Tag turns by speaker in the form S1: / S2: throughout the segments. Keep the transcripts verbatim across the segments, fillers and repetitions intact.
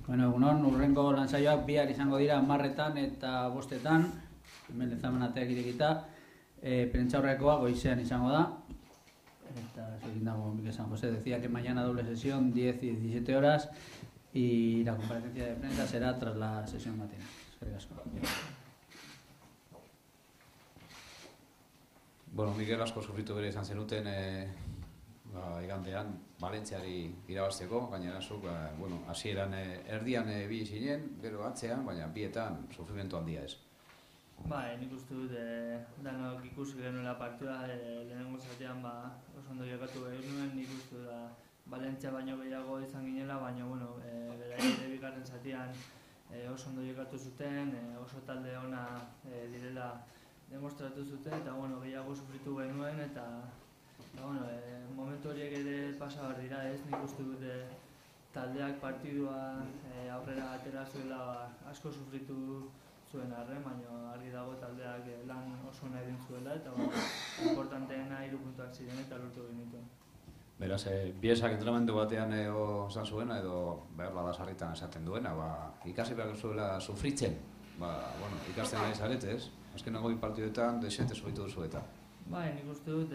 S1: Bueno, egunon, urrengo lansaioak bihar izango dira hamarretan eta bostetan, hemen Lezamenateak irekita, e, prentsaurrekoa goizean izango da. Eta seguin dago Miguel San José, decía que mañana doble sesión, diez y diecisiete horas, y la comparecencia de prensa será tras la sesión matinal. Eskerrik asko.
S2: Bueno, Miguel asko sufritu bere izan zenuten e, ba, igandean Valentziari irabazteko, gainera zuk, ba, bueno, hasieran e, erdian e, bi zinen, gero atzean, baina bietan sufrimentu handia ez.
S3: Bai, nik uste dut e, danok ikusi genuela partida, e, lehenengo zatean ba, oso ondo jokatu behar nuen, nik uste dut da Valentzia baino gehiago izan ginela, baina bueno, e, beraien bigarren zatean e, oso ondo jokatu zuten, e, oso talde ona e, direla demostratu zuten, eta bueno, gehiago sufritu genuen, eta, eta bueno, e, momentu horiek ere pasa behar dira ez, nik uste dut e, taldeak partidua e, aurrera atera zuela ba, asko sufritu zuen arren, baina argi dago taldeak e, lan oso nahi egin zuela, eta bueno, importanteena hiru puntuak ziren eta lortu genituen.
S2: Beraz, e, biesak entrenamendu batean edo esan zuena, edo behar bada sarritan esaten duena, ba, ikasi behar zuela sufritzen, ba, bueno, ikasten nahi zarete ez? Azkeneko bi partiduetan desente sufritu duzu eta.
S3: Bai, nik uste dut,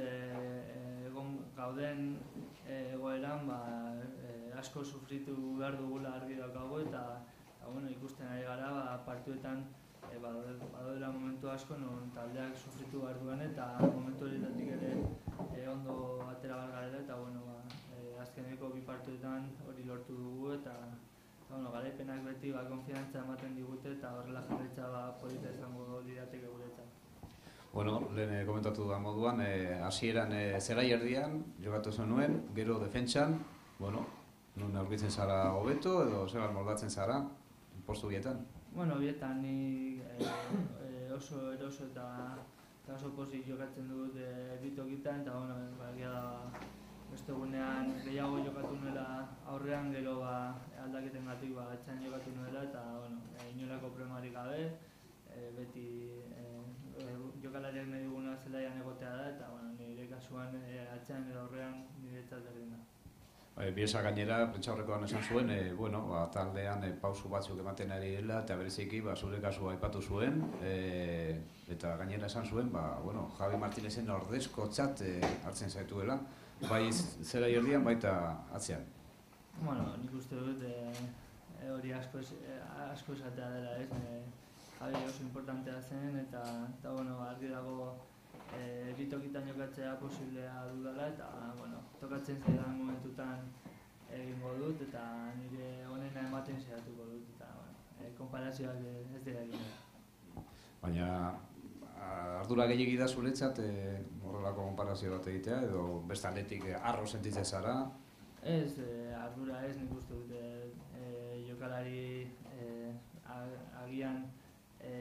S3: e, egon gauden e, egoeran, ba, e, asko sufritu behar dugula argi daukagu, eta, eta bueno, ikusten ari gara, ba, partiduetan e, badaudela momentu asko non taldeak sufritu behar duen, eta momentu horietatik ere e, ondo atera behar garela, eta bueno, ba, e, azkeneko bi partiduetan hori lortu dugu, eta eta bueno, garaipenak beti ba, konfiantza ematen digute, eta horrela jarraitza ba, polita izango lirateke guretzat.
S2: Bueno, lehen komentatu da moduan, hasieran e, e, zelai erdian jokatu zenuen, gero defentsan, bueno, nun aurkitzen zara hobeto edo zelan moldatzen zara postu bietan?
S3: Bueno, bietan ni e, e, oso eroso eta, eta oso pozik jokatzen dut e, bitokitan, eta bueno, bagia da beste egunean gehiago jokatu nuela aurrean, gero ba, aldaketengatik ba, etxean jokatu nuela, eta bueno, e, inolako problemarik gabe, e, beti e, e, jokalariak nahi duguna zelaian egotea da, eta bueno, nire kasuan e, atzean edo aurrean niretzat berdin da.
S2: E, Biesa gainera, prentsaurrekoan esan zuen, e, bueno, ba, taldean e, pausu batzuk ematen ari dela, eta bereziki ba, zure kasua aipatu zuen, e, eta gainera esan zuen, ba, bueno, Javi Martinezen ordezkotzat e, hartzen zaituela, bai zera erdian baita atzean.
S3: Bueno, nik uste dut e, e, hori asko, e, asko esatea dela ez, e, Javi oso importantea zen, eta, eta bueno, argi dago e, bitokitan jokatzea posiblea dudala, eta bueno, tokatzen zaidan momentutan egingo dut, eta nire onena ematen saiatuko dut, eta bueno, e, konparazioak ez dira egin.
S2: Baina ardura gehiegi da zuretzat e, horrelako konparazio bat egitea, edo beste aldetik e, arro sentitzen zara?
S3: Ez, e, ardura ez, nik uste dut e, e, jokalari e, agian e,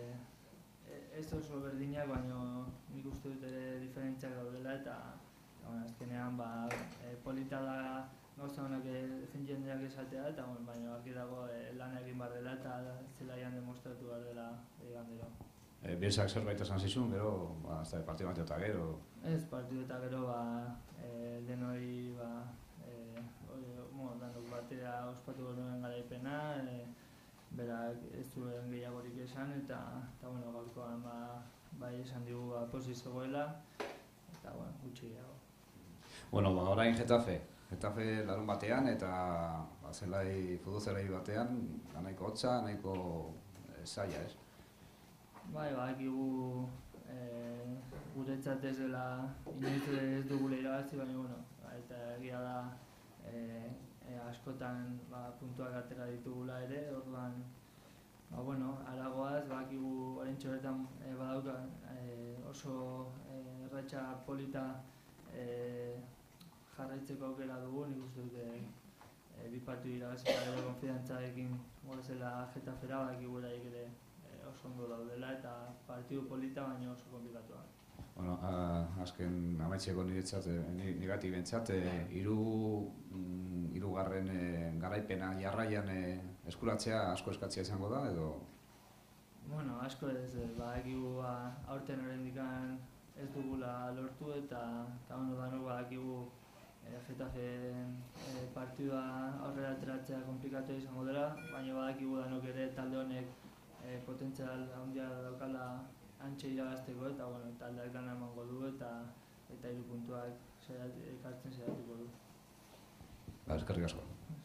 S3: ez oso berdinak, baina nik uste dut ere diferentziak daudela, eta bueno, azkenean ba, e, polita da gauza honak defendiendeak esatea, eta bueno, baina argi dago e, lan egin behar dela, eta zelaian demostratu behar dela egan dela.
S2: E, Biesak zerbait esan zizun, gero, ba, ez da, partidu bat eta gero?
S3: Ez, partidu eta gero, ba, e, denoi, ba, e, oi, bueno, danok batera ospatu genuen garaipena, e, berak ez zuen gehiagorik esan, eta, eta bueno, gaurkoan, ba, bai esan digu, ba, pozik zegoela, eta, bueno, gutxi gehiago.
S2: Bueno, ba, orain Getafe. Getafe larun batean, eta ba, zelai, futbol zelai batean, nahiko hotza, nahiko e, zaila, ez?
S3: Bai, bakigu e, guretzat ez dela inoiz ez dugula irabazi, baina bueno, eta egia da e, e, askotan ba, puntuak atera ditugula ere, orduan ba, bueno, aragoaz, bakigu oraintxe horretan e, badauka e, oso e, erratxa polita e, jarraitzeko aukera dugu, nik uste dute e, bi partidu irabazi eta gero konfidantzarekin goazela Getafera, bakigu eraik ere oso ondo daudela, eta partidu polita baina oso komplikatua.
S2: Bueno, a, azken amaitzeko niretzat, negatik bentsat, hiru mm, hirugarren e, garaipena jarraian e, eskuratzea asko eskatzea izango da, edo?
S3: Bueno, asko ez, badakigu ba, aurten oraindik ez dugula lortu, eta, eta bueno, danok badakigu e, Getafe e, partidua aurrera ateratzea komplikatu izango dela, baina badakigu danok ere talde honek e, potentzial handia daukala antxe irabazteko eta bueno, taldeak lana emango du eta eta hiru puntuak ekartzen saiatuko du.
S2: Ba, eskerrik asko.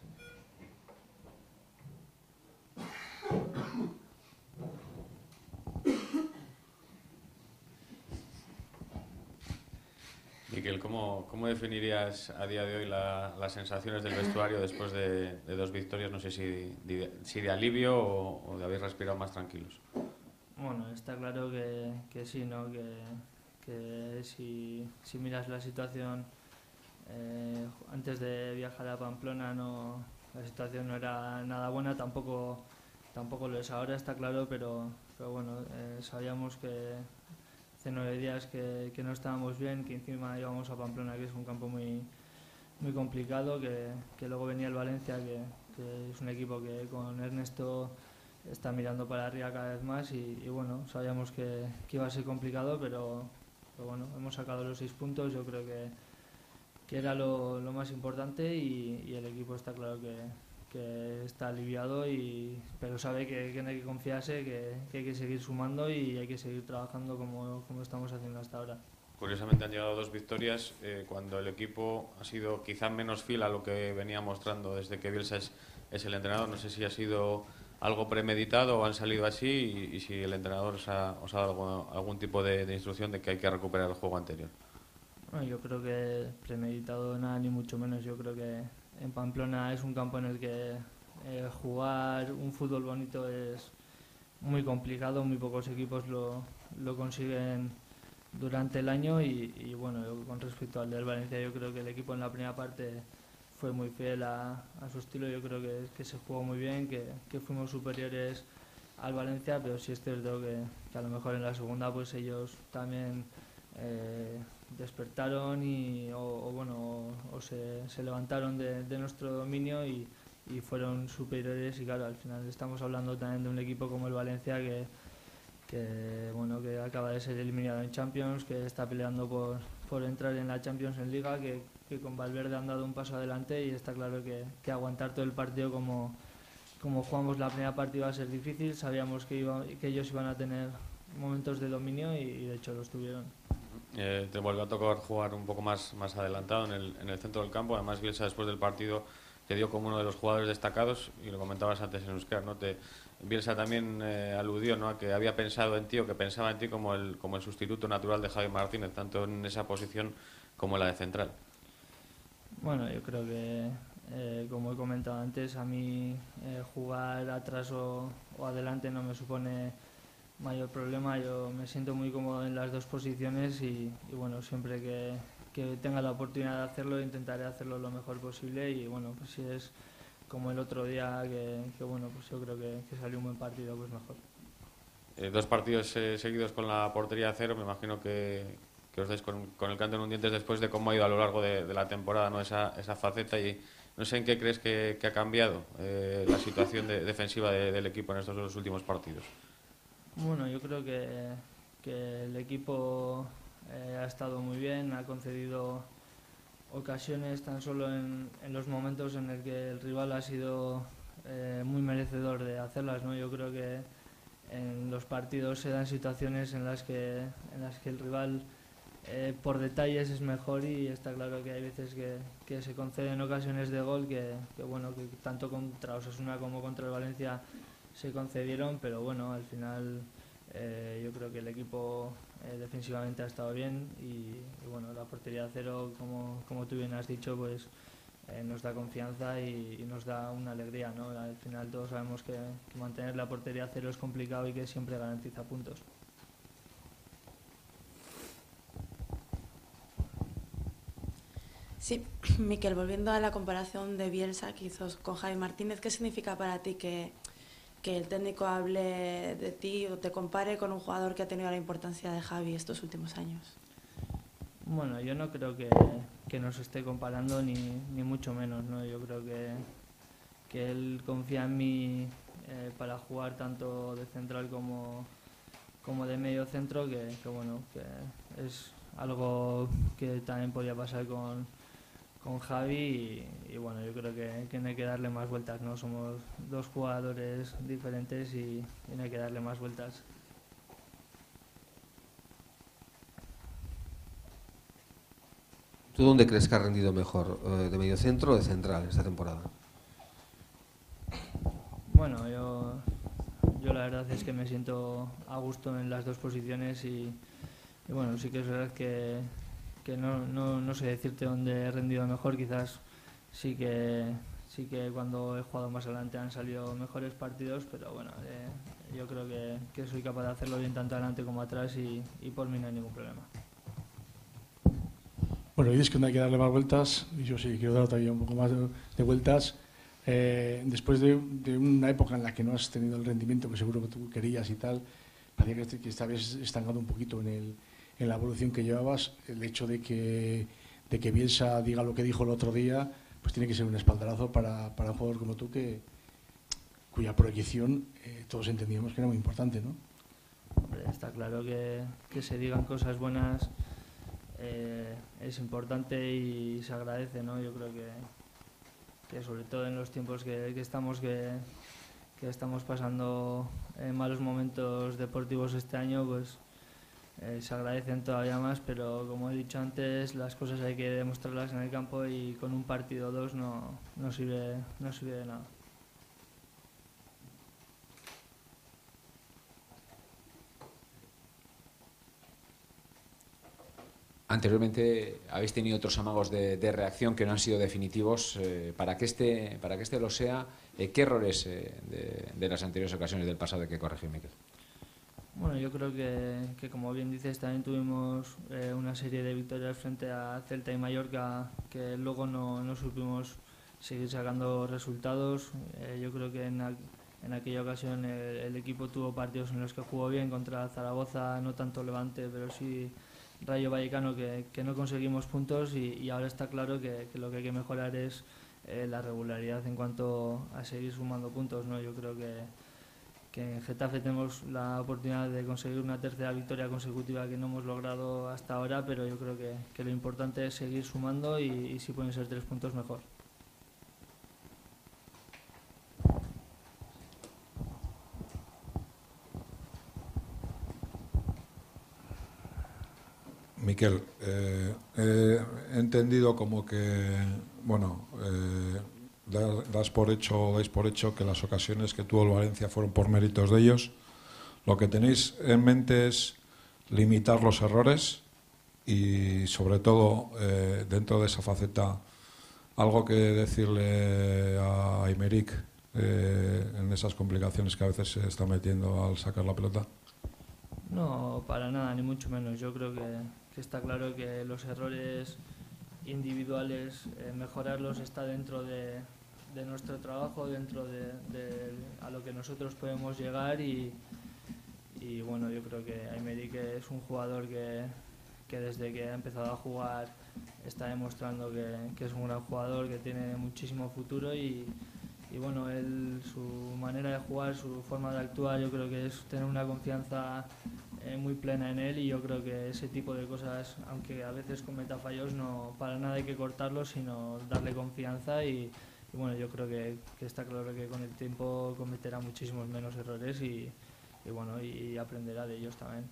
S2: Miquel, ¿cómo, cómo definirías a día de hoy la, las sensaciones del vestuario después de, de dos victorias? No sé si de, si de alivio o, o de haber respirado más tranquilos.
S3: Bueno, está claro que, que sí, ¿no? Que, que si, si miras la situación eh, antes de viajar a Pamplona, no, la situación no era nada buena, tampoco, tampoco lo es ahora, está claro, pero, pero bueno, eh, sabíamos que hace nueve días que, que no estábamos bien, que encima íbamos a Pamplona, que es un campo muy, muy complicado, que, que luego venía el Valencia, que, que es un equipo que con Ernesto está mirando para arriba cada vez más y, y bueno, sabíamos que, que iba a ser complicado, pero, pero bueno, hemos sacado los seis puntos, yo creo que, que era lo, lo más importante y, y el equipo está claro que, que está aliviado, y, pero sabe que, que no hay que confiarse, que, que hay que seguir sumando y hay que seguir trabajando como, como estamos haciendo hasta ahora.
S2: Curiosamente han llegado dos victorias eh, cuando el equipo ha sido quizá menos fiel a lo que venía mostrando desde que Bielsa es, es el entrenador. No sé si ha sido algo premeditado o han salido así y, y si el entrenador os ha, os ha dado algún, algún tipo de, de instrucción de que hay que recuperar el juego anterior.
S3: Bueno, yo creo que premeditado nada, ni mucho menos. Yo creo que en Pamplona es un campo en el que eh, jugar un fútbol bonito es muy complicado, muy pocos equipos lo, lo consiguen durante el año y, y bueno, yo, con respecto al del Valencia, yo creo que el equipo en la primera parte fue muy fiel a, a su estilo. Yo creo que, que se jugó muy bien, que, que fuimos superiores al Valencia, pero sí es cierto que, que a lo mejor en la segunda pues ellos también eh, despertaron y o, o bueno o, o se, se levantaron de, de nuestro dominio y, y fueron superiores, y claro, al final estamos hablando también de un equipo como el Valencia que, que bueno que acaba de ser eliminado en Champions, que está peleando por, por entrar en la Champions en Liga, que, que con Valverde han dado un paso adelante, y está claro que, que aguantar todo el partido como, como jugamos la primera parte iba a ser difícil. Sabíamos que, iba, que ellos iban a tener momentos de dominio y, y de hecho los tuvieron.
S2: Eh, te vuelve a tocar jugar un poco más, más adelantado en el, en el centro del campo. Además, Bielsa después del partido te dio como uno de los jugadores destacados, y lo comentabas antes en euskera, ¿no? Te, Bielsa también eh, aludió, ¿no?, a que había pensado en ti o que pensaba en ti como el, como el sustituto natural de Javi Martínez, tanto en esa posición como en la de central.
S3: Bueno, yo creo que, eh, como he comentado antes, a mí eh, jugar atrás o, o adelante no me supone mayor problema. Yo me siento muy cómodo en las dos posiciones y, y bueno, siempre que, que tenga la oportunidad de hacerlo intentaré hacerlo lo mejor posible, y bueno, pues si es como el otro día que, que bueno, pues yo creo que, que salió un buen partido, pues mejor.
S2: Eh, dos partidos eh, seguidos con la portería a cero, me imagino que, que os dais con, con el canto en un dientes después de cómo ha ido a lo largo de, de la temporada, ¿no?, esa, esa faceta, y no sé en qué crees que, que ha cambiado eh, la situación de, defensiva de, del equipo en estos dos últimos partidos.
S3: Bueno, yo creo que, que el equipo eh, ha estado muy bien, ha concedido ocasiones tan solo en, en los momentos en el que el rival ha sido eh, muy merecedor de hacerlas, ¿no? Yo creo que en los partidos se dan situaciones en las que, en las que el rival eh, por detalles es mejor, y está claro que hay veces que, que se conceden ocasiones de gol que, que, bueno, que tanto contra Osasuna como contra el Valencia se concedieron, pero bueno, al final eh, yo creo que el equipo eh, defensivamente ha estado bien y, y bueno, la portería a cero, como, como tú bien has dicho, pues eh, nos da confianza y, y nos da una alegría, ¿no? Al final todos sabemos que, que mantener la portería a cero es complicado y que siempre garantiza puntos.
S4: Sí, Miquel, volviendo a la comparación de Bielsa que hizo con Javi Martínez, ¿qué significa para ti que que el técnico hable de ti o te compare con un jugador que ha tenido la importancia de Javi estos últimos años?
S3: Bueno, yo no creo que, que nos esté comparando ni, ni mucho menos, ¿no? Yo creo que, que él confía en mí eh, para jugar tanto de central como, como de medio centro, que, que bueno, que es algo que también podía pasar con, con Javi y, y bueno, yo creo que, que no hay que darle más vueltas, ¿no? Somos dos jugadores diferentes y, y no hay que darle más vueltas.
S5: ¿Tú dónde crees que ha rendido mejor? ¿De mediocentro o de central esta temporada?
S3: Bueno, yo, yo la verdad es que me siento a gusto en las dos posiciones y, y bueno, sí que es verdad que, que no, no, no sé decirte dónde he rendido mejor, quizás sí que, sí que cuando he jugado más adelante han salido mejores partidos, pero bueno, eh, yo creo que, que soy capaz de hacerlo bien tanto adelante como atrás y, y por mí no hay ningún problema.
S6: Bueno, dices que no hay que darle más vueltas, y yo sí quiero dar todavía un poco más de, de vueltas. Eh, después de, de una época en la que no has tenido el rendimiento que seguro que tú querías y tal, parecía que, este, que estabas estancado un poquito en, el, en la evolución que llevabas. El hecho de que, de que Bielsa diga lo que dijo el otro día, pues tiene que ser un espaldarazo para, para un jugador como tú, que, cuya proyección eh, todos entendíamos que era muy importante, ¿no?
S3: Hombre, está claro que, que se digan cosas buenas eh, es importante y se agradece, ¿no? Yo creo que, que sobre todo en los tiempos que, que estamos que, que estamos pasando en malos momentos deportivos este año, pues eh, se agradecen todavía más, pero como he dicho antes, las cosas hay que demostrarlas en el campo y con un partido o dos no, no, sirve, no sirve de nada.
S7: Anteriormente habéis tenido otros amagos de, de reacción que no han sido definitivos. Eh, para, que este, para que este lo sea, eh, ¿qué errores eh, de, de las anteriores ocasiones del pasado hay que corregir, Miquel?
S3: Bueno, yo creo que, que como bien dices, también tuvimos eh, una serie de victorias frente a Celta y Mallorca que luego no, no supimos seguir sacando resultados. Eh, yo creo que en, a, en aquella ocasión el, el equipo tuvo partidos en los que jugó bien contra Zaragoza, no tanto Levante, pero sí Rayo Vallecano, que, que no conseguimos puntos y, y ahora está claro que, que lo que hay que mejorar es eh, la regularidad en cuanto a seguir sumando puntos, ¿no? Yo creo que, que en Getafe tenemos la oportunidad de conseguir una tercera victoria consecutiva que no hemos logrado hasta ahora, pero yo creo que, que lo importante es seguir sumando y, y si pueden ser tres puntos mejor.
S8: Miquel, eh, he entendido como que, bueno, eh, das por hecho, dais por hecho que las ocasiones que tuvo el Valencia fueron por méritos de ellos. Lo que tenéis en mente es limitar los errores y, sobre todo, eh, dentro de esa faceta, algo que decirle a Aymeric eh, en esas complicaciones que a veces se está metiendo al sacar la pelota.
S3: No, para nada, ni mucho menos. Yo creo que, que está claro que los errores individuales, eh, mejorarlos está dentro de, de nuestro trabajo, dentro de, de a lo que nosotros podemos llegar y, y bueno, yo creo que Aymeric es un jugador que, que desde que ha empezado a jugar está demostrando que, que es un gran jugador, que tiene muchísimo futuro y, y bueno, él, su manera de jugar, su forma de actuar, yo creo que es tener una confianza eh, muy plena en él y yo creo que ese tipo de cosas, aunque a veces cometa fallos, no para nada hay que cortarlos, sino darle confianza y, y bueno, yo creo que, que está claro que con el tiempo cometerá muchísimos menos errores y, y bueno, y aprenderá de ellos también.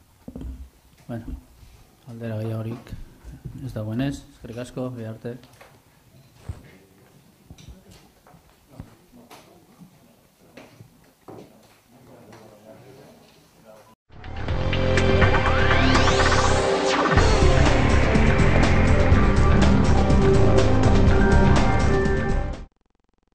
S1: Bueno, aldera gehiagorik ez dagoenez, eskerrik asko, bihar arte.